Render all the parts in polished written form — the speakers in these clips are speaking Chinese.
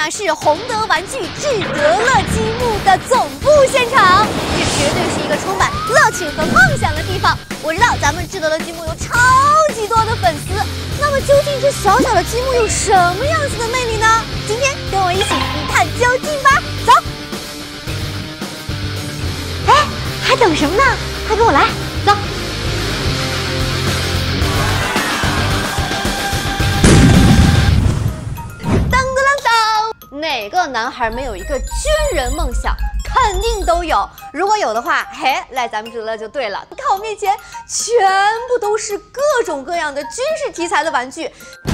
呢是洪德玩具智得乐积木的总部现场，这绝对是一个充满乐趣和梦想的地方。我知道咱们智得乐积木有超级多的粉丝，那么究竟这小小的积木有什么样子的魅力呢？今天跟我一起一探究竟吧，走！哎，还等什么呢？快跟我来，走！哪个男孩没有一个军人梦想？肯定都有。如果有的话，嘿，来咱们智得乐就对了。看我面前，全部都是各种各样的军事题材的玩具。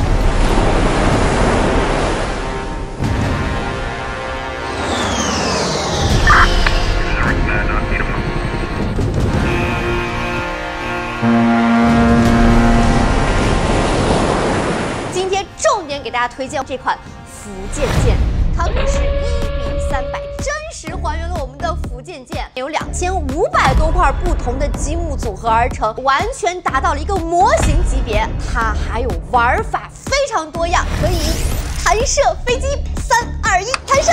今天重点给大家推荐这款福建舰，它可是1:300，真实还原了我们的福建舰，有2500多块不同的积木组合而成，完全达到了一个模型级别。它还有玩法非常多样，可以弹射飞机，3、2、1，弹射！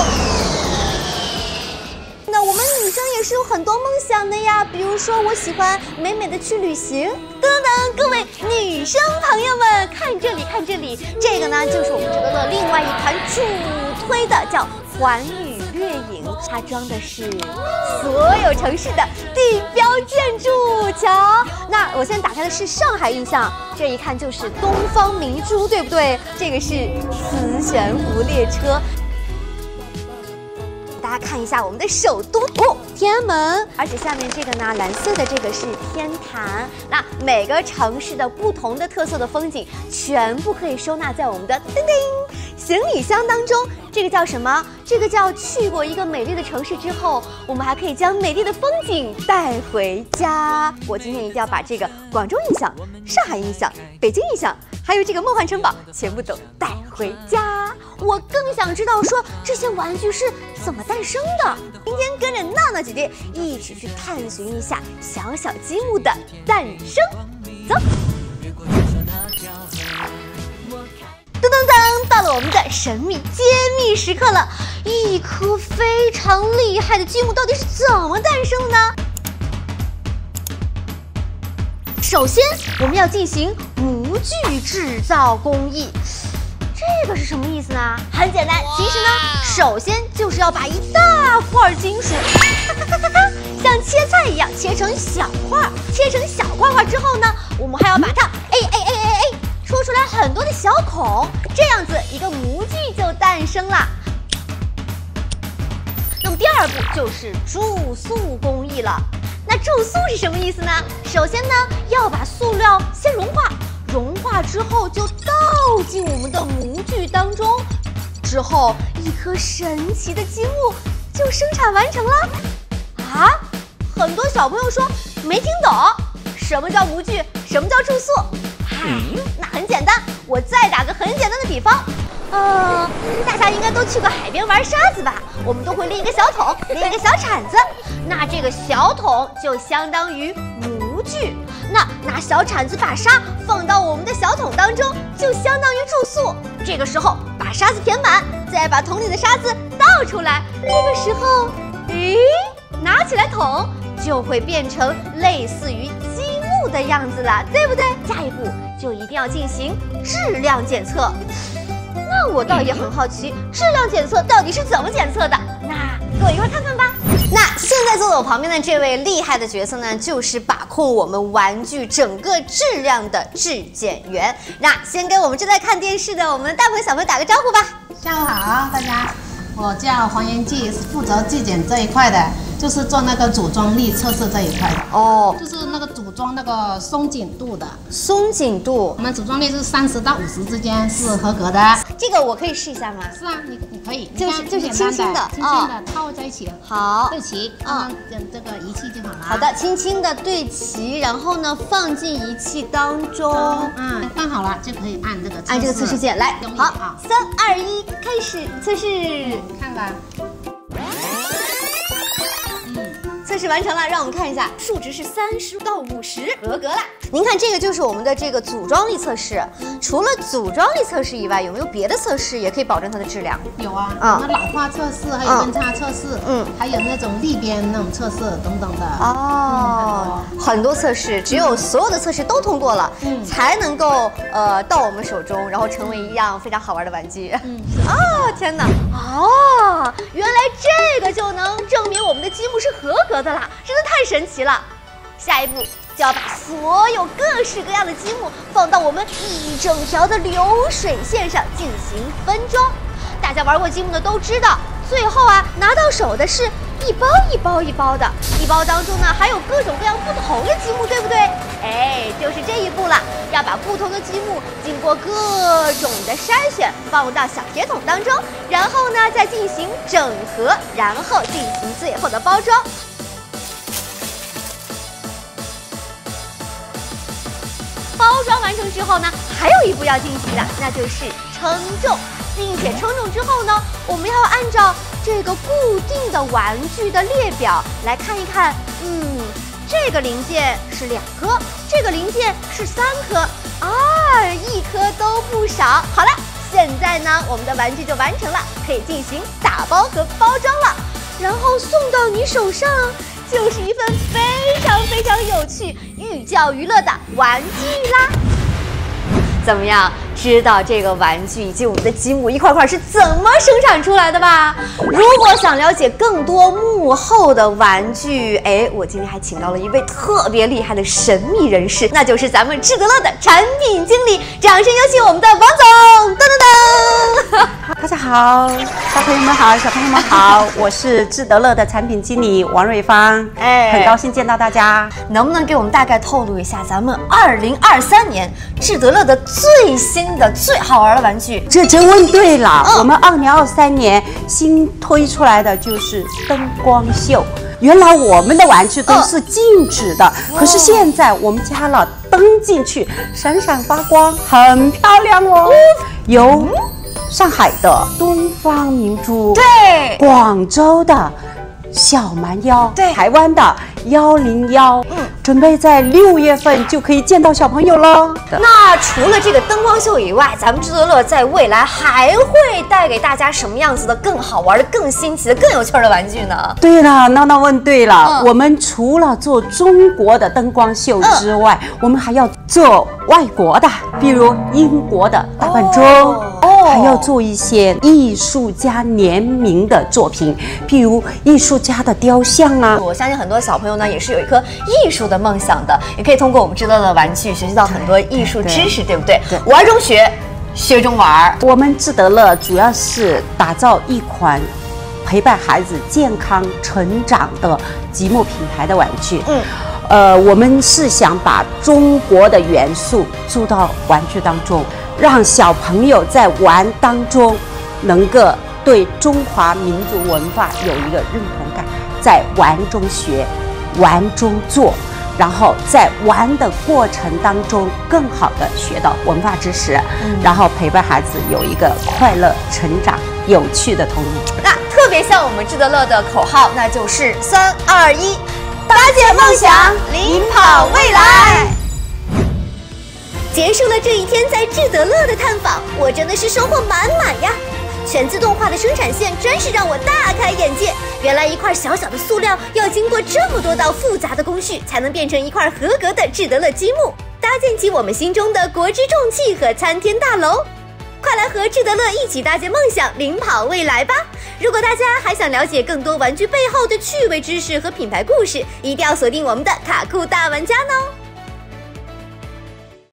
那我们女生也是有很多梦想的呀，比如说我喜欢美美的去旅行等等。各位女生朋友们，看这里看这里，这个呢就是我们智得乐另外一款主推的，叫环宇掠影，它装的是所有城市的地标建筑。瞧，那我现在打开的是上海印象，这一看就是东方明珠，对不对？这个是磁悬浮列车。大家看一下我们的首都天安门，而且下面这个呢，蓝色的这个是天坛。那每个城市的不同的特色的风景，全部可以收纳在我们的叮叮行李箱当中。这个叫什么？这个叫去过一个美丽的城市之后，我们还可以将美丽的风景带回家。我今天一定要把这个广州印象、上海印象、北京印象，还有这个梦幻城堡全部都带回家。我更想知道说这些玩具是怎么诞生的。今天跟着娜娜姐姐一起去探寻一下小小积木的诞生。走。噔噔噔，到了我们的神秘揭秘时刻了！一颗非常厉害的积木到底是怎么诞生的呢？首先，我们要进行模具制造工艺。这个是什么意思呢？很简单，其实呢，首先就是要把一大块金属，像切菜一样切成小块，切成小块之后呢，我们还要把它戳出来很多的小孔，这样子一个模具就诞生了。那么第二步就是注塑工艺了。那注塑是什么意思呢？首先呢，要把塑料先融化，融化之后就倒进我们的模具当中，之后一颗神奇的积木就生产完成了。啊，很多小朋友说没听懂，什么叫模具？什么叫注塑？那很简单，我再打个很简单的比方，大家应该都去过海边玩沙子吧？我们都会拎一个小桶，拎一个小铲子，那这个小桶就相当于模具，那拿小铲子把沙放到我们的小桶当中，就相当于注塑。这个时候把沙子填满，再把桶里的沙子倒出来，这个时候，拿起来桶就会变成类似于积木的样子了，对不对？下一步就一定要进行质量检测。那我倒也很好奇，质量检测到底是怎么检测的？那跟我一块看看吧。那现在坐在我旁边的这位厉害的角色呢，就是把控我们玩具整个质量的质检员。那先跟我们正在看电视的我们大朋友小朋友打个招呼吧。 下午好，大家，我叫黄延季，是负责质检这一块的。就是做那个组装力测试这一块的哦，就是那个组装那个松紧度的。 松紧度， 我们组装力是30到50之间是合格的。 这个我可以试一下吗？ 是啊，你可以， 就是轻轻的套在一起。 好， 对齐，这个仪器就好了。 好的，轻轻的对齐，然后呢放进仪器当中。 放好了就可以按这个测试键来。好，3、2、1，开始测试。 看吧。 测试完成了，让我们看一下，数值是30到50，合格了。您看，这个就是我们的这个组装力测试。除了组装力测试以外，有没有别的测试也可以保证它的质量？ 有啊，那老化测试，还有温差测试，还有那种立边那种测试等等的。哦， 很多测试，只有所有的测试都通过了，才能够到我们手中，然后成为一样非常好玩的玩具。天哪！原来这个就能证明我们的积木是合格的啦，真的太神奇了。下一步就要把所有各式各样的积木放到我们一整条的流水线上进行分装。大家玩过积木的都知道，最后拿到手的是一包一包一包的，一包当中呢还有各种各样不同的积木，对不对？就是这一步了，要把不同的积木经过各种的筛选，放到小铁桶当中，然后呢再进行整合，然后进行最后的包装。包装完成之后呢，还有一步要进行的，那就是称重。并且称重之后呢，我们要按照这个固定的玩具的列表来看一看，这个零件是2颗，这个零件是3颗，一颗都不少。好了，现在呢，我们的玩具就完成了，可以进行打包和包装了，然后送到你手上，就是一份非常非常有趣、寓教于乐的玩具啦。怎么样？知道这个玩具以及我们的积木一块块是怎么生产出来的吧？如果想了解更多幕后的玩具，我今天还请到了一位特别厉害的神秘人士，那就是咱们智得乐的产品经理。掌声有请我们的王总！噔噔噔！ 大家好，小朋友们好，小朋友们好，我是智得乐的产品经理王瑞芳，很高兴见到大家。 能不能给我们大概透露一下咱们2023年智得乐的最新的最好玩的玩具？ 这真问对了，我们2023年新推出来的就是灯光秀。原来我们的玩具都是静止的，可是现在我们加了灯进去，闪闪发光，很漂亮哦。有上海的东方明珠， 对， 广州的小蛮腰， 对， 台湾的101，准备在6月份就可以见到小朋友了。 那除了这个灯光秀以外，咱们智得乐在未来还会带给大家什么样子的更好玩的、更新奇的、更有趣的玩具呢？ 对了，闹闹问对了，我们除了做中国的灯光秀之外，我们还要做外国的，比如英国的大笨钟。还要做一些艺术家联名的作品，譬如艺术家的雕像啊。 我相信很多小朋友呢也是有一颗艺术的梦想的，也可以通过我们智得乐的玩具学习到很多艺术知识，对不对？玩中学，学中玩。 我们智得乐主要是打造一款陪伴孩子健康成长的积木品牌的玩具。我们是想把中国的元素注到玩具当中，让小朋友在玩当中能够对中华民族文化有一个认同感，在玩中学，玩中做，然后在玩的过程当中更好的学到文化知识，然后陪伴孩子有一个快乐成长、有趣的童年。 那特别像我们智得乐的口号，那就是3、2、1。搭建梦想，领跑未来。结束了这一天在智得乐的探访，我真的是收获满满呀！全自动化的生产线真是让我大开眼界。原来一块小小的塑料要经过这么多道复杂的工序，才能变成一块合格的智得乐积木，搭建起我们心中的国之重器和参天大楼。快来和智得乐一起搭建梦想，领跑未来吧！如果大家还想了解更多玩具背后的趣味知识和品牌故事，一定要锁定我们的卡酷大玩家呢！